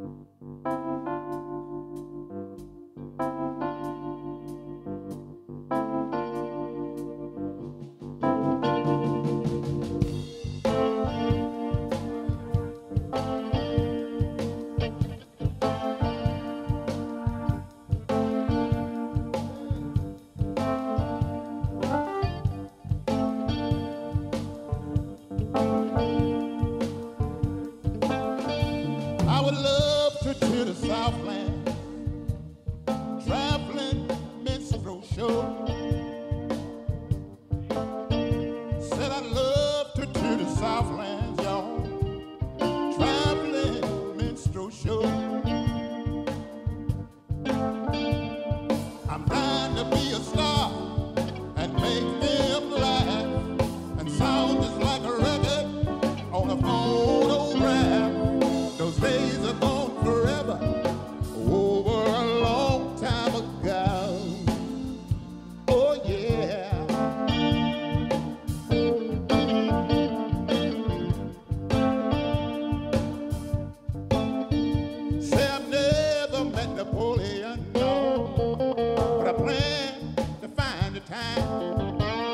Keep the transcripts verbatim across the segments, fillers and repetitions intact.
I would love to tour the Southland, traveling minstrel show. Said I'd love to tour the Southland, y'all, traveling minstrel show. I'm dying to be a star and make them laugh and sound just like a record on a phonograph. Those days are gone forever, over a long time ago. Oh yeah. Say I've never met Napoleon, no, but I plan to find the time.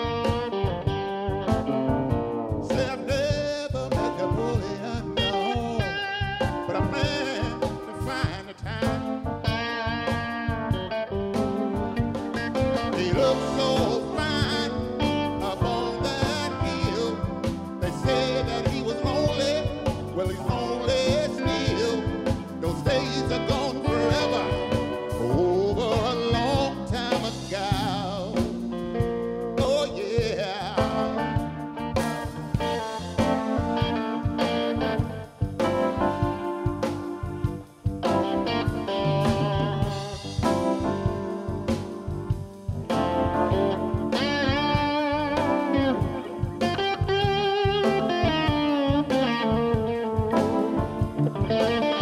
Say I've never met Napoleon, no, but I plan to find the time. He looks so fine up on that hill. They say that he was lonely. Well, he's lonely still. Those days are gone forever, over a long time ago. Oh yeah. Thank you.